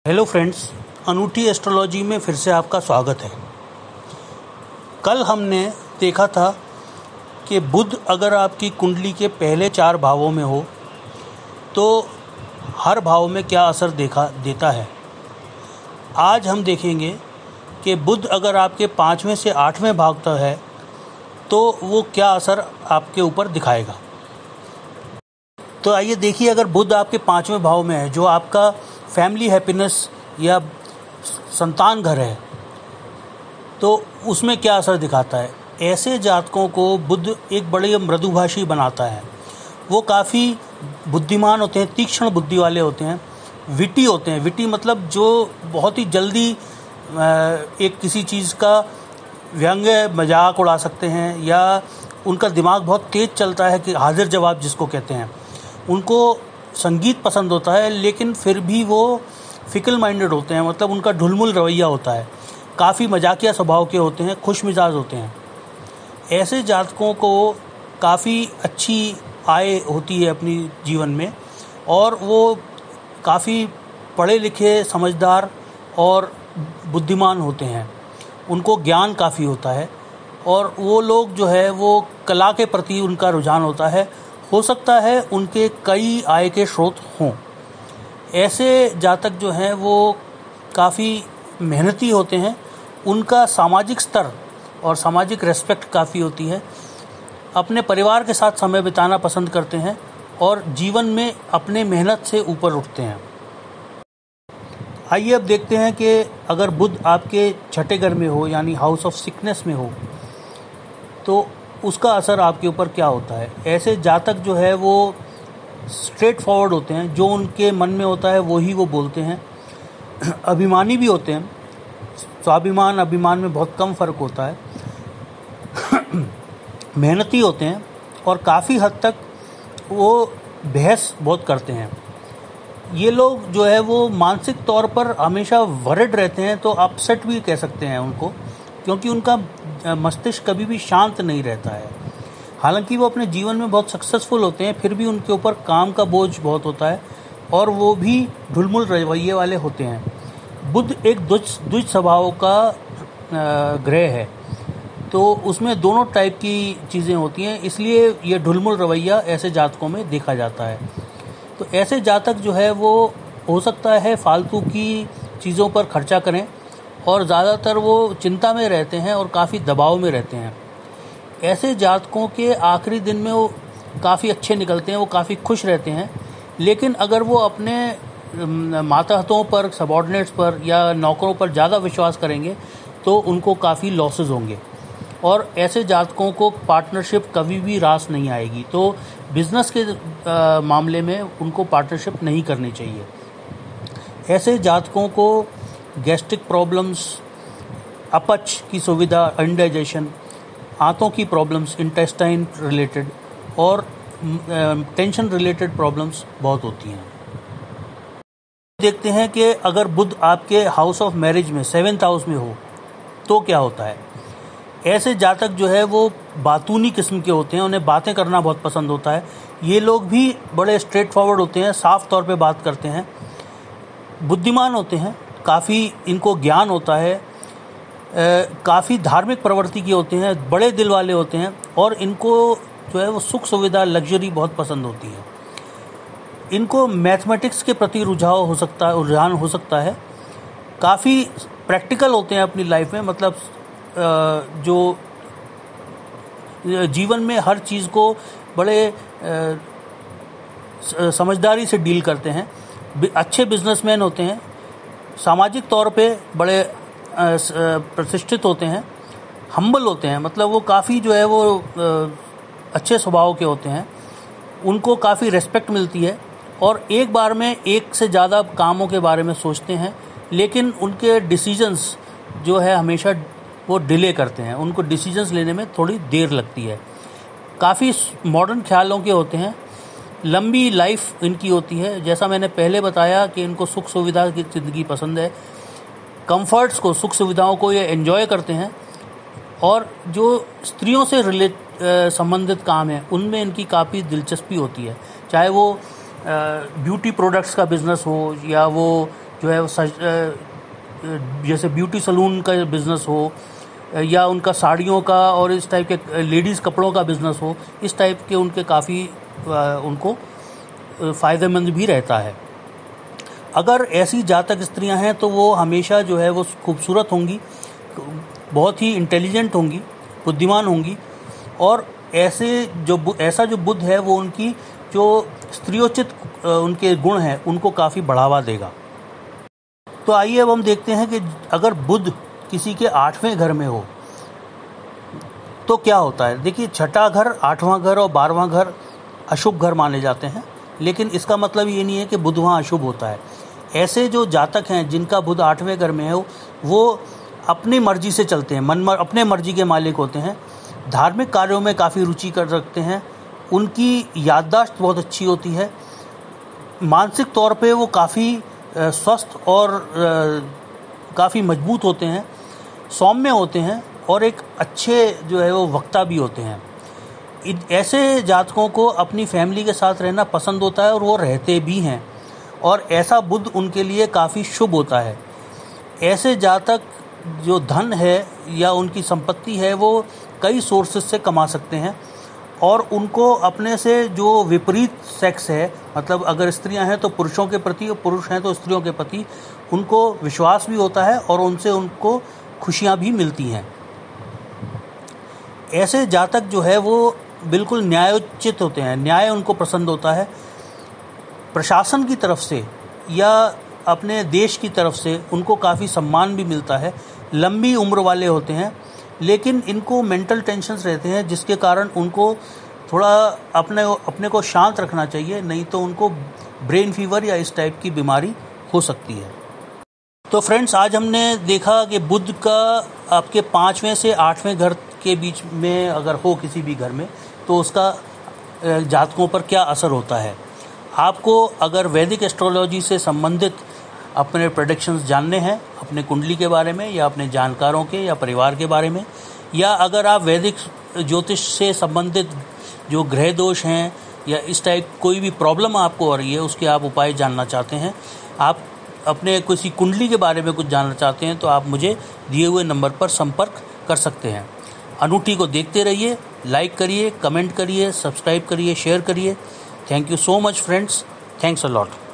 Hello friends, अनूठी astrology में फिर से आपका स्वागत है। कल हमने देखा था कि बुध अगर आपकी कुंडली के पहले 4 भावों में हो तो हर भाव में क्या असर देता है। आज हम देखेंगे कि बुध अगर आपके 5वें से 8वें भाव तक है तो वो क्या असर आपके ऊपर दिखाएगा। तो आइए देखिए, अगर बुध आपके 5वें भाव में है जो आपका फैमिली हैप्पीनेस या संतान घर है तो उसमें क्या असर दिखाता है। ऐसे जातकों को बुध एक बड़े मृदुभाषी बनाता है। वो काफ़ी बुद्धिमान होते हैं, तीक्ष्ण बुद्धि वाले होते हैं, विटी होते हैं। विटी मतलब जो बहुत ही जल्दी एक किसी चीज़ का व्यंग्य मजाक उड़ा सकते हैं, या उनका दिमाग बहुत तेज़ चलता है कि हाजिर जवाब जिसको कहते हैं। उनको संगीत पसंद होता है लेकिन फिर भी वो फिकल माइंडेड होते हैं, मतलब उनका ढुलमुल रवैया होता है। काफ़ी मजाकिया स्वभाव के होते हैं, खुश मिजाज होते हैं। ऐसे जातकों को काफ़ी अच्छी आय होती है अपनी जीवन में, और वो काफ़ी पढ़े लिखे, समझदार और बुद्धिमान होते हैं। उनको ज्ञान काफ़ी होता है और वो लोग जो है वो कला के प्रति उनका रुझान होता है। हो सकता है उनके कई आय के स्रोत हों। ऐसे जातक जो हैं वो काफ़ी मेहनती होते हैं। उनका सामाजिक स्तर और सामाजिक रेस्पेक्ट काफ़ी होती है। अपने परिवार के साथ समय बिताना पसंद करते हैं और जीवन में अपने मेहनत से ऊपर उठते हैं। आइए अब देखते हैं कि अगर बुध आपके 6ठे घर में हो यानी हाउस ऑफ सिकनेस में हो तो उसका असर आपके ऊपर क्या होता है। ऐसे जातक जो है वो स्ट्रेट फॉरवर्ड होते हैं, जो उनके मन में होता है वही वो बोलते हैं। अभिमानी भी होते हैं, स्वाभिमान अभिमान में बहुत कम फ़र्क होता है। मेहनती होते हैं और काफ़ी हद तक वो बहस बहुत करते हैं। ये लोग जो है वो मानसिक तौर पर हमेशा वरिड रहते हैं, तो अपसेट भी कह सकते हैं उनको, क्योंकि उनका मस्तिष्क कभी भी शांत नहीं रहता है। हालांकि वो अपने जीवन में बहुत सक्सेसफुल होते हैं, फिर भी उनके ऊपर काम का बोझ बहुत होता है और वो भी ढुलमुल रवैये वाले होते हैं। बुध एक द्विज स्वभाव का ग्रह है, तो उसमें दोनों टाइप की चीज़ें होती हैं, इसलिए ये ढुलमुल रवैया ऐसे जातकों में देखा जाता है। तो ऐसे जातक जो है वो हो सकता है फालतू की चीज़ों पर खर्चा करें और ज़्यादातर वो चिंता में रहते हैं और काफ़ी दबाव में रहते हैं। ऐसे जातकों के आखिरी दिन में वो काफ़ी अच्छे निकलते हैं, वो काफ़ी खुश रहते हैं। लेकिन अगर वो अपने मातहतों पर, सबॉर्डिनेट्स पर या नौकरों पर ज़्यादा विश्वास करेंगे तो उनको काफ़ी लॉसेस होंगे, और ऐसे जातकों को पार्टनरशिप कभी भी रास नहीं आएगी। तो बिज़नेस के मामले में उनको पार्टनरशिप नहीं करनी चाहिए। ऐसे जातकों को गैस्ट्रिक प्रॉब्लम्स, अपच की सुविधा, इंडाइजेशन, आंतों की प्रॉब्लम्स, इंटेस्टाइन रिलेटेड और टेंशन रिलेटेड प्रॉब्लम्स बहुत होती हैं। देखते हैं कि अगर बुध आपके हाउस ऑफ मैरिज में 7th हाउस में हो तो क्या होता है। ऐसे जातक जो है वो बातूनी किस्म के होते हैं, उन्हें बातें करना बहुत पसंद होता है। ये लोग भी बड़े स्ट्रेट फॉरवर्ड होते हैं, साफ तौर पे बात करते हैं, बुद्धिमान होते हैं, काफ़ी इनको ज्ञान होता है, काफ़ी धार्मिक प्रवृत्ति के होते हैं, बड़े दिल वाले होते हैं, और इनको जो है वो सुख सुविधा, लग्जरी बहुत पसंद होती है। इनको मैथमेटिक्स के प्रति रुझान हो सकता है। काफ़ी प्रैक्टिकल होते हैं अपनी लाइफ में, मतलब जो जीवन में हर चीज़ को बड़े समझदारी से डील करते हैं। अच्छे बिजनेसमैन होते हैं, सामाजिक तौर पे बड़े प्रतिष्ठित होते हैं, हम्बल होते हैं, मतलब वो काफ़ी जो है वो अच्छे स्वभाव के होते हैं। उनको काफ़ी रेस्पेक्ट मिलती है और एक बार में एक से ज़्यादा कामों के बारे में सोचते हैं, लेकिन उनके डिसीजंस जो है हमेशा वो डिले करते हैं। उनको डिसीजंस लेने में थोड़ी देर लगती है। काफ़ी मॉडर्न ख्यालों के होते हैं, लंबी लाइफ इनकी होती है। जैसा मैंने पहले बताया कि इनको सुख सुविधा की ज़िंदगी पसंद है, कंफर्ट्स को, सुख सुविधाओं को ये एंजॉय करते हैं, और जो स्त्रियों से संबंधित काम है उनमें इनकी काफ़ी दिलचस्पी होती है। चाहे वो ब्यूटी प्रोडक्ट्स का बिज़नेस हो या वो जो है वो जैसे ब्यूटी सलून का बिज़नेस हो या उनका साड़ियों का और इस टाइप के लेडीज़ कपड़ों का बिज़नेस हो, इस टाइप के उनके काफ़ी उनको फ़ायदेमंद भी रहता है। अगर ऐसी जातक स्त्रियां हैं तो वो हमेशा जो है वो खूबसूरत होंगी, बहुत ही इंटेलिजेंट होंगी, बुद्धिमान होंगी, और ऐसा जो बुध है वो उनकी जो स्त्रियोचित उनके गुण हैं उनको काफ़ी बढ़ावा देगा। तो आइए अब हम देखते हैं कि अगर बुध किसी के 8वें घर में हो तो क्या होता है। देखिए, छठा घर, 8वां घर और 12वां घर अशुभ घर माने जाते हैं, लेकिन इसका मतलब ये नहीं है कि बुध वहाँ अशुभ होता है। ऐसे जो जातक हैं जिनका बुध 8वें घर में है वो अपनी मर्जी से चलते हैं, अपने मर्जी के मालिक होते हैं, धार्मिक कार्यों में काफ़ी रुचि कर रखते हैं, उनकी याददाश्त बहुत अच्छी होती है, मानसिक तौर पे वो काफ़ी स्वस्थ और काफ़ी मजबूत होते हैं, सौम्य होते हैं और एक अच्छे जो है वो वक्ता भी होते हैं। ऐसे जातकों को अपनी फैमिली के साथ रहना पसंद होता है और वो रहते भी हैं, और ऐसा बुध उनके लिए काफ़ी शुभ होता है। ऐसे जातक जो धन है या उनकी संपत्ति है वो कई सोर्सेस से कमा सकते हैं, और उनको अपने से जो विपरीत सेक्स है, मतलब अगर स्त्रियां हैं तो पुरुषों के प्रति और पुरुष हैं तो स्त्रियों के प्रति उनको विश्वास भी होता है और उनसे उनको खुशियां भी मिलती हैं। ऐसे जातक जो है वो बिल्कुल न्यायोचित होते हैं, न्याय उनको पसंद होता है, प्रशासन की तरफ से या अपने देश की तरफ से उनको काफ़ी सम्मान भी मिलता है, लंबी उम्र वाले होते हैं, लेकिन इनको मेंटल टेंशन्स रहते हैं जिसके कारण उनको थोड़ा अपने को शांत रखना चाहिए, नहीं तो उनको ब्रेन फीवर या इस टाइप की बीमारी हो सकती है। तो फ्रेंड्स, आज हमने देखा कि बुध का आपके 5वें से 8वें घर के बीच में अगर हो किसी भी घर में तो उसका जातकों पर क्या असर होता है। आपको अगर वैदिक एस्ट्रोलॉजी से संबंधित अपने प्रेडिक्शंस जानने हैं, अपने कुंडली के बारे में या अपने जानकारों के या परिवार के बारे में, या अगर आप वैदिक ज्योतिष से संबंधित जो ग्रह दोष हैं या इस टाइप कोई भी प्रॉब्लम आपको हो रही है उसके आप उपाय जानना चाहते हैं, आप अपने किसी कुंडली के बारे में कुछ जानना चाहते हैं, तो आप मुझे दिए हुए नंबर पर संपर्क कर सकते हैं। अनूठी को देखते रहिए, लाइक करिए, कमेंट करिए, सब्सक्राइब करिए, शेयर करिए। Thank you so much friends, thanks a lot.